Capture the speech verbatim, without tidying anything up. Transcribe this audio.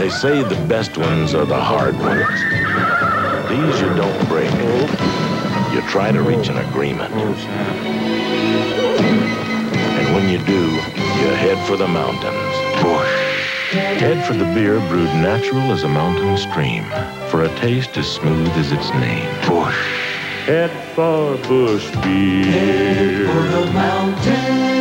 They say the best ones are the hard ones. These you don't break. You try to reach an agreement. And when you do, you head for the mountains. Busch. Head for the beer brewed natural as a mountain stream, for a taste as smooth as its name. Busch. Head for Busch beer. Head for the mountains.